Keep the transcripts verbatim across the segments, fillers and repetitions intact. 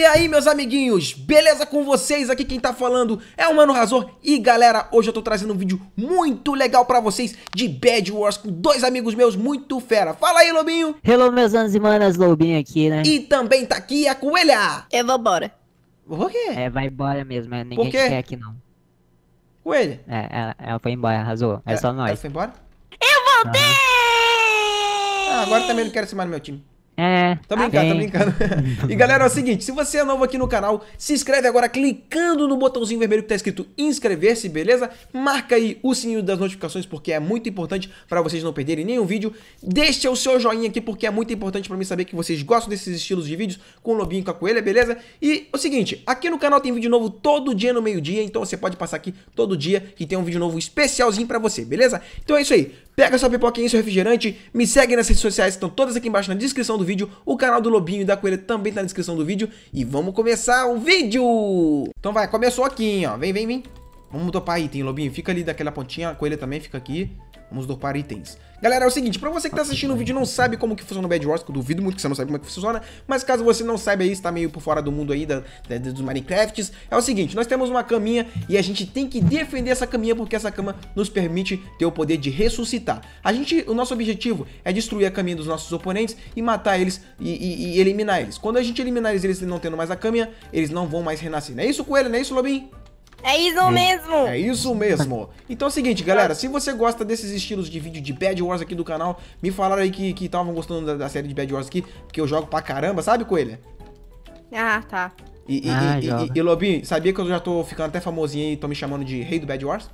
E aí, meus amiguinhos, beleza com vocês? Aqui quem tá falando é o Mano Razor. E galera, hoje eu tô trazendo um vídeo muito legal pra vocês de Bed Wars com dois amigos meus muito fera. Fala aí, Lobinho. Hello, meus anos e manas, Lobinho aqui, né? E também tá aqui a Coelha. Eu vou embora. Por quê? É, vai embora mesmo, é, ninguém Por quê? quer aqui não. Coelha. É, ela, ela foi embora, arrasou, é, só Ela nós. foi embora? Eu voltei! Ah, agora também não quero ser mais no meu time. É, Tô brincando, tô bem. brincando. E galera, é o seguinte, se você é novo aqui no canal, se inscreve agora clicando no botãozinho vermelho que tá escrito inscrever-se, beleza? Marca aí o sininho das notificações porque é muito importante pra vocês não perderem nenhum vídeo. Deixa o seu joinha aqui porque é muito importante pra mim saber que vocês gostam desses estilos de vídeos com o Lobinho e com a Coelha, beleza? E o seguinte, aqui no canal tem vídeo novo todo dia no meio-dia, então você pode passar aqui todo dia que tem um vídeo novo especialzinho pra você, beleza? Então é isso aí. Pega sua pipoquinha e seu refrigerante, me segue nas redes sociais, estão todas aqui embaixo na descrição do vídeo. O canal do Lobinho e da Coelha também tá na descrição do vídeo. E vamos começar o vídeo! Então vai, começou aqui, hein, ó. Vem, vem, vem. Vamos dropar item, Lobinho. Fica ali daquela pontinha, a Coelha também fica aqui. Vamos dropar itens. Galera, é o seguinte, pra você que tá assistindo o vídeo e não sabe como que funciona o Bed Wars, que eu duvido muito que você não sabe como é que funciona, mas caso você não saiba aí, está meio por fora do mundo aí da, da, dos Minecrafts, é o seguinte, nós temos uma caminha e a gente tem que defender essa caminha porque essa cama nos permite ter o poder de ressuscitar. A gente, o nosso objetivo é destruir a caminha dos nossos oponentes e matar eles e, e, e eliminar eles. Quando a gente eliminar eles, eles não tendo mais a caminha, eles não vão mais renascer. Não é isso, Coelho? Não é isso, Lobinho? É isso mesmo! É isso mesmo. Então é o seguinte, galera, se você gosta desses estilos de vídeo de Bed Wars aqui do canal, me falaram aí que estavam gostando da, da série de Bed Wars aqui, porque eu jogo pra caramba, sabe, Coelha? Ah, tá. E, e, Ah, e, joga. e, e, Lobinho, sabia que eu já tô ficando até famosinho aí e tô me chamando de rei do Bed Wars?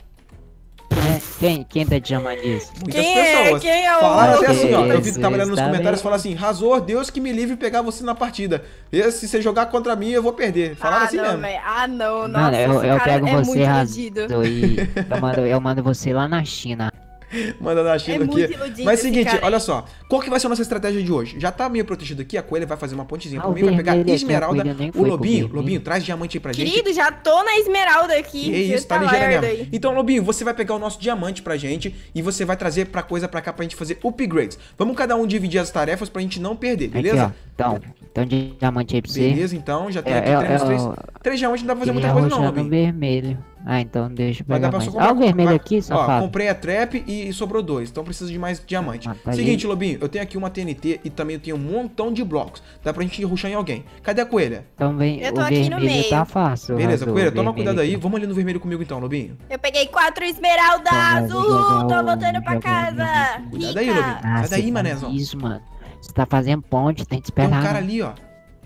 É, quem, quem tá te chamando disso? Muitas Quem é? pessoas. Quem é o- Falaram até Que assim, ó. Eu vi isso, trabalhando nos está comentários bem. falando assim, Razor, Deus que me livre pegar você na partida. E se você jogar contra mim, eu vou perder. Falaram ah, assim não, mesmo. véi. Ah, não, nossa, Mano, eu, esse eu cara pego é você, muito iludido. Razor, e eu mando, eu mando você lá na China. Mandando a China É muito aqui. iludido Mas esse seguinte, cara aí. olha só. Qual que vai ser a nossa estratégia de hoje? Já tá meio protegido aqui, a Coelha vai fazer uma pontezinha Ah, pra o mim, vai pegar vermelho aqui, a esmeralda. Coelha nem O foi pro Lobinho, vermelho. Lobinho, traz diamante aí pra gente. Querido, já tô na esmeralda aqui. Que isso, Você tá ligeira lerdo mesmo. aí. Então, Lobinho, você vai pegar o nosso diamante pra gente e você vai trazer pra coisa pra cá pra gente fazer upgrades. Vamos cada um dividir as tarefas pra gente não perder, beleza? Aqui, ó. Então, então de diamante aí pra você. Beleza, então, já tem É, aqui é, três, é, três, ó, três diamantes, não dá pra fazer Tem muita coisa não, arrochado Lobinho. vermelho. Ah, então deixa eu Vai dar pegar pra mais. só Ah, o vermelho vai- aqui, Ó, safado. comprei a trap e sobrou dois, então precisa de mais diamante. Ah, tá Seguinte, aí. Lobinho, eu tenho aqui uma T N T e também eu tenho um montão de blocos. Dá pra gente rushar em alguém. Cadê a Coelha? Então vem, Eu tô o aqui no vermelho meio. tá fácil. Beleza, Razor, Coelha, o toma vermelho cuidado aí. aqui. Vamos ali no vermelho comigo então, Lobinho. Eu peguei quatro esmeraldas. Então, vou Uhul, jogar tô o- voltando pra jogar o casa. vermelho. Cuidado aí, Rica. Lobinho. Ah, Sai daí, você manézão. faz isso, mano. Você tá fazendo ponte, tem que Tem esperar. um cara né? ali, ó.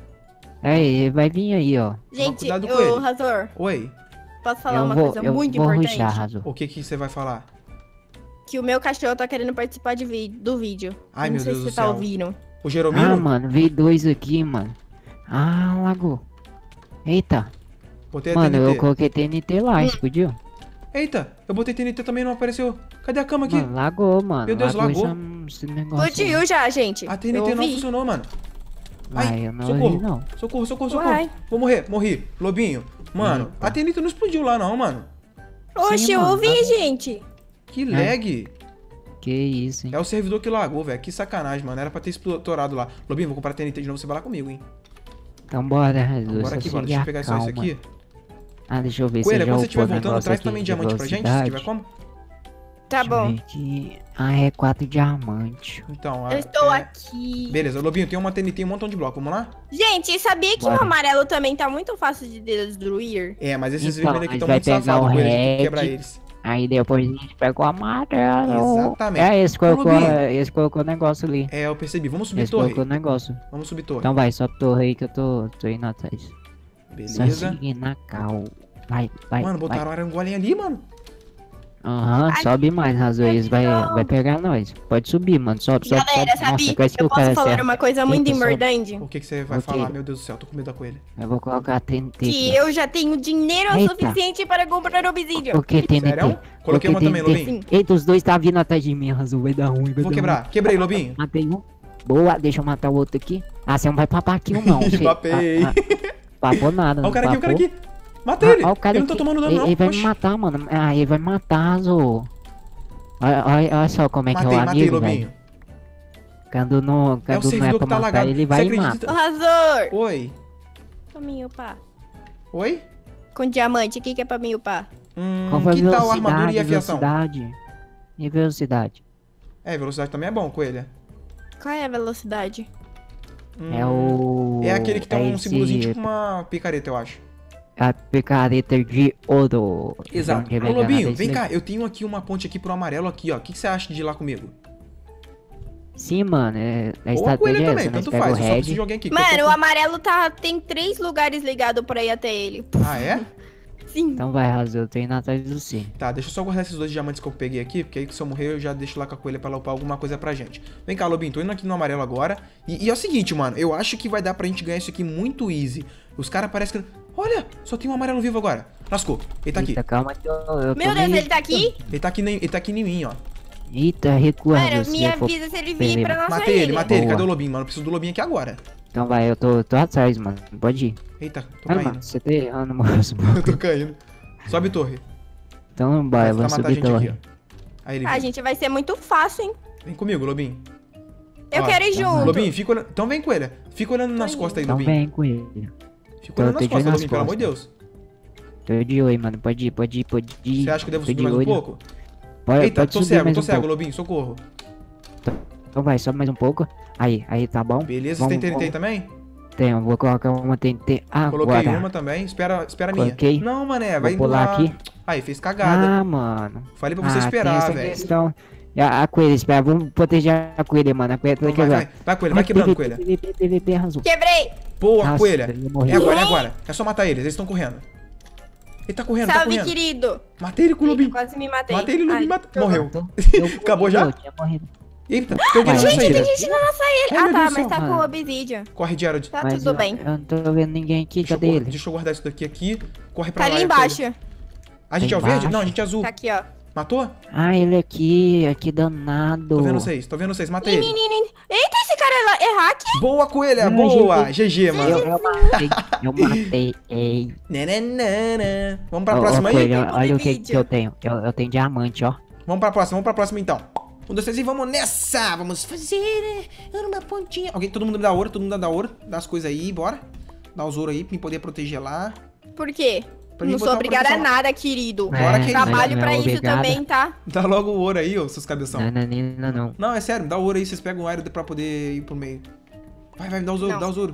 Aí, vai vir aí, ó. Gente, cuidado com ele. ô, Razor, Oi. posso falar Eu uma vou, coisa eu muito vou importante? rushar, Razor. O que que você vai falar? Que o meu cachorro tá querendo participar de vi- do vídeo. Ai, Eu não meu sei Deus se do você tá céu. ouvindo. O Jeromino? Ah, mano, veio dois aqui, mano. Ah, lagou. Eita. Botei a Mano, eu T N T. coloquei T N T lá, explodiu. Eita, eu botei T N T também e não apareceu. Cadê a cama aqui? Mano, lagou, mano. Meu Deus, lagou. Esse, esse negócio aí. Explodiu já, gente. A T N Eu T não ouvi. funcionou, mano. Ai, eu não socorro. ouvi, não. Socorro, socorro, socorro. Uai. Vou morrer, morri. Lobinho, mano, Eita. a T N T não explodiu lá não, mano. Oxe, Sim, eu mano, ouvi, tá- gente. Que lag. Que isso, hein. É o servidor que lagou, velho. Que sacanagem, mano. Era pra ter explorado lá. Lobinho, vou comprar a T N T de novo, você vai lá comigo, hein. Então bora, Razor. Bora só aqui, bora. seguir Deixa eu a pegar só isso calma. aqui. Ah, deixa eu ver Coelha, se já quando você estiver upou o voltando, negócio traz aqui também de diamante pra gente, se velocidade. tiver como. Tá Deixa eu bom. ver aqui. Ah, é quatro diamantes. Então, Eu a- estou é... aqui. Beleza, Lobinho, tem uma T N T e um montão de bloco. Vamos lá? Gente, sabia que Bora. o amarelo também tá muito fácil de destruir? É, mas esses Então, vermelhos aqui a estão gente muito vai pegar safados, o Coelha. A gente tem que red. quebrar eles. Aí depois a gente pega o amarelo. Exatamente. É, esse colocou, Lobinho. esse colocou o negócio ali. É, eu percebi. Vamos subir Esse torre. colocou o negócio. Vamos subir torre. Então vai, sobe torre aí que eu tô, tô indo atrás. Só Beleza. seguir na cal. Vai, vai, Mano, vai. botaram arangolem ali, mano. Aham, sobe mais, Razões, vai, vai pegar nós. Pode subir, mano, sobe, sobe, Galera, sobe. sabia? Nossa, quase que Eu o cara posso falar acerta. uma coisa muito Eita, sobe. importante? O que, que você vai O quê? falar? Meu Deus do céu, tô com medo da coelha. Eu vou colocar a T N T Que aqui. eu já tenho dinheiro Eita. suficiente para comprar obsidian. Por que T N T? Sério? Coloquei uma também, T N T. Lobinho. Eita, os dois tá vindo atrás de mim, Razão, vai dar ruim, vai Vou dar quebrar. ruim. Quebrei, Lobinho. Matei um. Boa, deixa eu matar o outro aqui. Ah, você não vai papar aqui um não. você- Papei. Ah, ah, papou nada, Olha não o cara aqui, o cara papou. aqui. Matei ele. Ah, ó, o cara Ele não tá aqui. tomando dano, ele, não. Ele vai Oxi. me matar, mano. Ah, ele vai me matar, Zô. Olha, olha, olha só como é que Matei, é o matei, amigo, Lobinho. velho. Quando não, É o quando não é servidor pra que tá matar, lagado. ele Você vai e acredita? mata. Razor, Oi. Pra mim upar. Oi? Com diamante, o que que é pra mim upar? Hum, Qual foi a que tal a velocidade, armadura e a afiação? velocidade? E velocidade? É, velocidade também é bom, coelha. Qual é a velocidade? Hum, É o... É aquele que tem é um esse- símbolozinho tipo uma picareta, eu acho. A picareta de ouro. Exato. Onde Ô, vai Lobinho, ganhar vem desse cá. Eu tenho aqui uma ponte aqui pro amarelo aqui, ó. O que, que você acha de ir lá comigo? Sim, mano, é, a Ou a coelha estratégia é também, essa, nós tanto pega faz. o Eu só preciso de red. alguém aqui. que eu tô Mano, o com- amarelo tá... tem três lugares ligados pra ir até ele. Ah, é? Sim. Então vai, Razo, eu tô indo atrás do C. Tá, deixa eu só guardar esses dois diamantes que eu peguei aqui, porque aí que se eu morrer eu já deixo lá com a coelha pra ela upar alguma coisa pra gente. Vem cá, Lobinho, tô indo aqui no amarelo agora. E, e é o seguinte, mano, eu acho que vai dar pra gente ganhar isso aqui muito easy. Os caras parecem que... Olha, só tem um amarelo vivo agora. Lascou, ele tá aqui. Eita, calma que eu, eu tô Meu Deus, meio- ele tá aqui? Ele tá aqui, nem- ele tá aqui em mim, ó. Eita, recua, Mano, Razo, me se eu for- avisa se ele vir pra nossa Matei ele, ilha. matei ele. Boa. Cadê o Lobinho, mano? Eu preciso do Lobinho aqui agora. Então vai, eu tô, tô atrás, mano. Pode ir. Eita, tô Ah, caindo. mano, você tá errando, moço. Eu tô caindo. Sobe torre. Então bora, Vai vamos matar a subir gente aqui, torre. ó. Aí ele Ah, vem. gente, vai ser muito fácil, hein? Vem comigo, Lobinho. Eu Ó, quero ir junto. Lobinho, fica olhando. Então vem com ele. Fica olhando nas indo. costas aí, Então Lobinho. vem com ele. Fica Tô- olhando tô nas de olho costas, nas Lobinho, pelo amor de costas. Deus. Tô de oi, mano. Pode ir, pode ir, pode ir. Você acha que eu devo Tô subir de mais um olho. pouco? Pode, Eita, pode tô subir cego, mais tô um cego, pouco. Lobinho, socorro. Então vai, sobe mais um pouco. Aí, aí, tá bom? Beleza, você Vamos- tem T N T vamos- também? Tenho, vou colocar uma T N T Coloquei agora. uma também, espera, espera a minha. Coloquei. Não, mané, Vou vai indo pular lá. aqui. Aí, fez cagada. Ah, mano. Falei pra você Ah, tem esperar, essa velho. questão. E A, a coelha, espera, vamos proteger a coelha, mano. A coelha tá Então vai, vai, quebrando. vai, coelha, vai quebrando, coelha. P V P, P V P, arrasou. Quebrei. Boa, Nossa, coelha. ele morreu. É agora, é agora. É só matar eles, eles estão correndo. Ele tá correndo, tá Salve, correndo. querido. Matei ele com o Eita, Lobinho. quase me matei. Matei ele, o Lobinho Ai, matou. Morreu. Então, eu morri, Acabou já? eu tinha morrido. Eita, tem alguém na Vai, nossa gente, ilha. Tem gente na nossa ilha. Ai, Ah, meu tá, Deus do mas céu. tá com Mano. obsidian. Corre, Gerald. Tá Mas tudo eu, bem. eu não tô vendo ninguém aqui, Deixa eu, cadê guar- ele? deixa eu guardar isso daqui aqui. Corre pra Tá lá. ali é coelha. embaixo. A gente é o Embaixo? verde? Não, a gente é azul. Tá aqui, ó. Matou? Ah, ele aqui, aqui danado. Tô vendo vocês, tô vendo vocês. Matei ele. Menino, eita, esse cara é, la- é hack? Boa, coelha. Ah, Boa. G G G, mano. Eu, eu matei, eu matei, ei. Nananana. Vamos pra Ô, ô, próxima aí? Coelho, Tempo olha de o que, vídeo. que eu tenho. Eu, eu tenho diamante, ó. Vamos pra próxima, vamos pra próxima então. Um, dois, três e vamos nessa! Vamos fazer uma pontinha. Alguém, todo mundo me dá ouro, todo mundo dá ouro. Dá as coisas aí, bora. Dá os ouro aí pra mim poder proteger lá. Por quê? Pra mim Não botar sou uma obrigada a proteção lá. nada, querido. Bora, querido. Trabalho não é pra isso obrigada. também, tá? Dá logo o ouro aí, ô, seus cabeção. Não, não, não, não, não. Não, é sério, me dá o ouro aí, vocês pegam o iron pra poder ir pro meio. Vai, vai, me dá os ouro, Não. dá os ouro.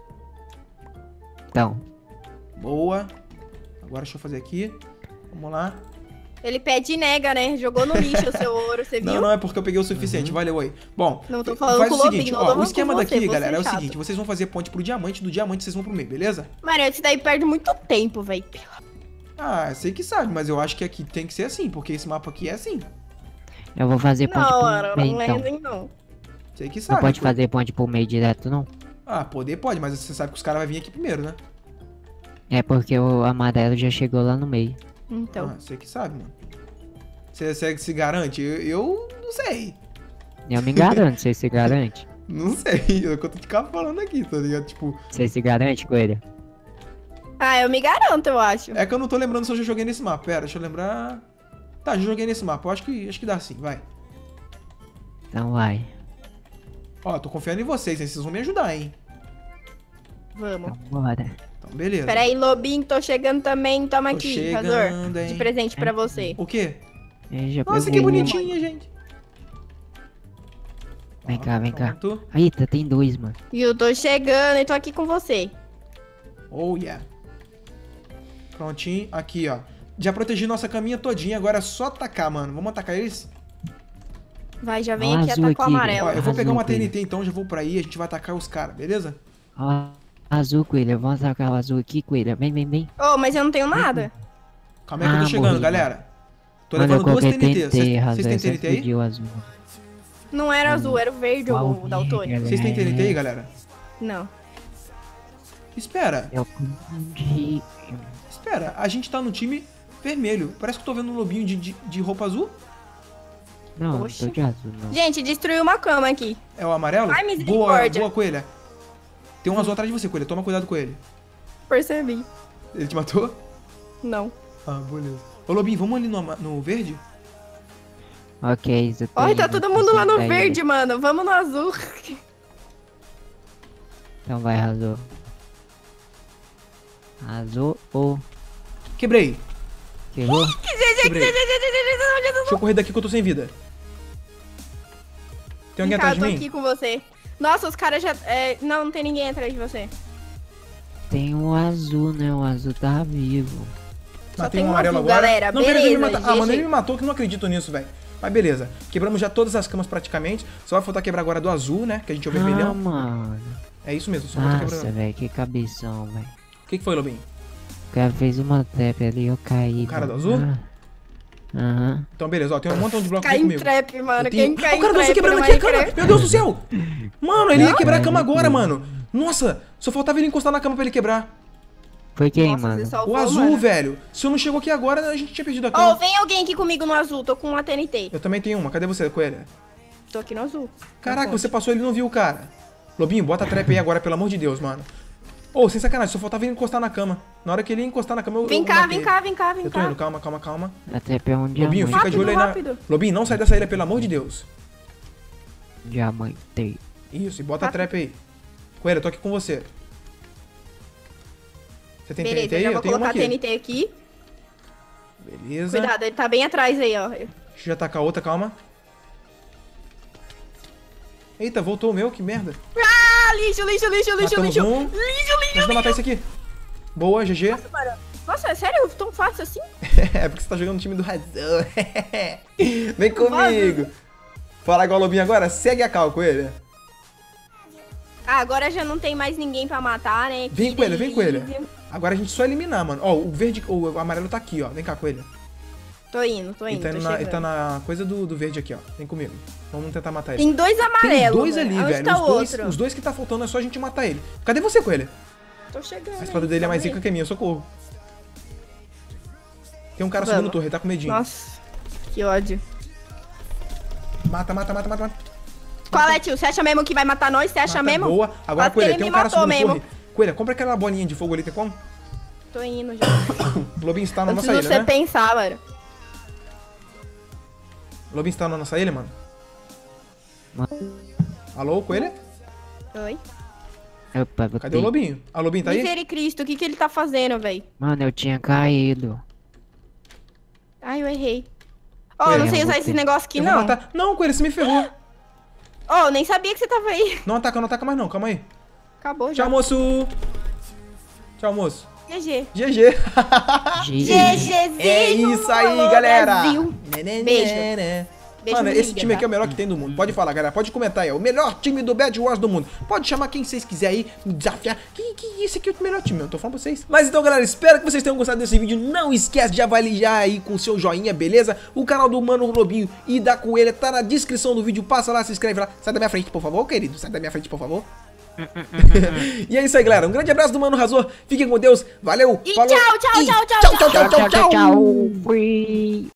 Então, Boa. Agora deixa eu fazer aqui. Vamos lá. Ele pede e nega, né? Jogou no lixo o seu ouro, você viu? Não, não é porque eu peguei o suficiente, valeu aí. Bom, Não tô falando faz com o o seguinte, Lobinho, ó, Lobinho o esquema com você, daqui, você galera, é é o chato. seguinte, vocês vão fazer ponte pro diamante, do diamante vocês vão pro meio, beleza? Mano, esse daí perde muito tempo, velho. Ah, sei que sabe, mas eu acho que aqui tem que ser assim, porque esse mapa aqui é assim. eu vou fazer ponte Não, pro mano, meio, não é então. assim, não. Sei que Não sabe. pode pô. fazer ponte pro meio direto, não? Ah, poder pode, mas você sabe que os caras vão vir aqui primeiro, né? É porque o amarelo já chegou lá no meio. Então. Ah, você que sabe, mano. Você, você se garante? Eu, eu não sei. Eu me garanto, você se garante? Não sei, é o que eu tô ficando falando aqui, tá ligado? Tipo, Você se garante, Coelho? Ah, eu me garanto, eu acho. é que eu não tô lembrando se eu já joguei nesse mapa. Pera, deixa eu lembrar. Tá, já joguei nesse mapa. Eu acho que, acho que dá sim, vai. Então vai. Ó, tô confiando em vocês, hein? Vocês vão me ajudar, hein? Vamos. Então bora. Então, beleza. Pera aí, Lobinho, tô chegando também. Toma Tô aqui, chegando, Razor. hein? De presente pra você. O quê? Eu já Nossa, que peguei. bonitinha, gente. Vem Ó, cá, vem cá. pronto. Eita, tem dois, mano. E eu tô chegando e tô aqui com você. Oh, yeah. Prontinho. Aqui, ó. Já protegi nossa caminha todinha. Agora é só atacar, mano. Vamos atacar eles? Vai, já vem Ó, aqui azul atacar o aqui, amarelo. Ó, eu vou pegar uma Azul, T N T, então. Já vou pra aí. A gente vai atacar os caras, beleza? Ó, azul, Coelho. Vamos atacar o azul aqui, Coelho. Vem, vem, vem. Oh, mas eu não tenho nada. Calma aí que eu tô Ah, chegando, morri, galera. Tô Mano, eu levando duas coloquei T N T. T N T, Vocês Razor. vocês têm Você T N T aí? explodiu o azul. Não era azul, era o verde Uau, o daltônico. Vocês têm T N T aí, galera? Não. Espera. Eu confundi. Espera. A gente tá no time vermelho. Parece que eu tô vendo um lobinho de, de, de roupa azul. Não, não Poxa. tô de azul, não. Gente, destruiu uma cama aqui. É o amarelo? Ai, boa, misericórdia. boa, coelha. Tem um azul atrás de você, coelha. Toma cuidado com ele. Percebi. Ele te matou? Não. Ah, beleza. Ô, Lobinho, vamos ali no, ama- no verde? Ok, você Olha, tá indo, todo mundo lá no daí. verde, mano. Vamos no azul. Então vai, Razor. Azul ou... Quebrei. Quebrou? Quebrei. Deixa eu correr daqui que eu tô sem vida. Tem alguém Cara, atrás eu tô de mim? aqui com você. Nossa, os caras já... é, Não, não tem ninguém atrás de você. Tem o azul, né? O azul tá vivo. Só Matei tem um um amarelo azul, agora. galera. Não, pera, ele me Beleza, matou. Ah, mano, G G. ele me matou que eu não acredito nisso, velho. Mas beleza. Quebramos já todas as camas praticamente. Só vai faltar quebrar agora do azul, né? Que a gente é o Ah, vermelhão. mano. É isso mesmo, só falta Nossa, quebrar. velho, que cabeção, velho. O que, que foi, Lobinho? O cara fez uma trap ali e eu caí. O cara do mano. azul? Ah. Aham. Então, beleza, ó. Tem um montão de blocos Cai aqui em comigo. trap, mano. Eu tenho- Quem cai Ah, o cara em do azul trap quebrando no aqui a cama. Minecraft? Meu Deus do céu. Mano, ele ia Não, quebrar a é cama agora, tudo. mano. Nossa, só faltava ele encostar na cama pra ele quebrar. Foi quem, Nossa, mano? você salvou, O azul, mano. velho. Se eu não chegou aqui agora, a gente tinha perdido a Ô, cama. vem alguém aqui comigo no azul. Tô com uma T N T. Eu também tenho uma. Cadê você, Coelha? Tô aqui no azul. Caraca, Tá você passou e ele não viu o cara. Lobinho, bota a trap aí agora, pelo amor de Deus, mano. Ô, sem sacanagem, só faltava ele encostar na cama. Na hora que ele ia encostar na cama, eu Vem eu cá, matei vem ele. cá, vem cá, vem Eu tô cá. indo, calma, calma, calma. A trap é um Lobinho, diamante. fica de olho aí Rápido, na... rápido. Lobinho, não sai dessa ilha, pelo amor de Deus. Diamante. Isso, e bota a Rápido. trap aí. Coelha, eu tô aqui com você. Você tem Beleza, T N T aí? já Eu vou tenho uma colocar aqui. T N T aqui. Beleza. Cuidado, ele tá bem atrás aí, ó. Deixa eu já tacar outra, calma. Eita, voltou o meu, que merda. Ah, lixo, lixo, lixo, lixo, Matamos lixo. um. Lixo, lixo, Deixa eu matar esse aqui. Boa, G G. mano. Nossa, é sério? Tão fácil assim? É, porque você tá jogando no time do Razão. Vem comigo. Fala igual o Lobinho agora, segue a cal, Coelha. Ah, agora já não tem mais ninguém pra matar, né? Vem, Que Coelha, vem, Coelha. delícia. Agora a gente só eliminar, mano. Ó, o verde, o amarelo tá aqui, ó. Vem cá, Coelha. Tô indo, tô Ele indo, tá, tô indo na, ele chegando. tá na coisa do, do verde aqui, ó. Vem comigo. Vamos tentar matar ele. Tem dois amarelos. Tem dois mano. ali, Onde velho. tá Os o dois, outro? os dois que tá faltando é só a gente matar ele. Cadê você, Coelha? Tô chegando. A espada aí, dele é mais calma rica que a minha, socorro. Tem um cara Vamos. subindo torre, tá com aí. medinho. Nossa, que ódio. Mata, mata, mata, mata, mata. Qual é, tio? Você acha mesmo que vai matar nós? Você acha Mata, mesmo? boa. Agora, Quase que Coelha, ele tem um me cara matou subindo mesmo. torre. Coelha, compra aquela bolinha de fogo ali, tem como? Tô indo já. O Lobinho está na Eu nossa preciso ilha, você né? pensar, mano. O Lobinho está na nossa ilha, mano. Mano. Alô, Coelha? Oi. Opa, Cadê botei. o Lobinho? A Lobinho tá aí? Misericristo, o que que ele tá fazendo, velho? Mano, eu tinha caído. Ai, eu errei. Ô, Coelho, não sei eu usar vou esse ter- negócio aqui, Eu vou não. matar. Não, Coelha, você me ferrou. Ô, nem sabia que você tava aí. Não ataca, não ataca mais não, calma aí. Acabou já. Tchau, moço. Tchau, moço. G G. G G. GGzinho. É isso aí, alô, galera. Brasil. Né, né, Beijo. né, né. Beijo Mano, no esse Liga, time tá? aqui é o melhor que tem do mundo. Pode falar, galera. Pode comentar aí. É o melhor time do Bad Wars do mundo. Pode chamar quem vocês quiserem aí, me desafiar. Que, que esse aqui é o melhor time, eu tô falando pra vocês. Mas então, galera, espero que vocês tenham gostado desse vídeo. Não esquece de avaliar aí com o seu joinha, beleza? O canal do Mano Lobinho e da Coelha tá na descrição do vídeo. Passa lá, se inscreve lá. Sai da minha frente, por favor, querido. Sai da minha frente, por favor. E é isso aí, galera. Um grande abraço do Mano Razor. Fiquem com Deus. Valeu. E falou, tchau, tchau, e tchau, tchau, tchau, tchau, tchau, tchau, Tchau, tchau. Fui.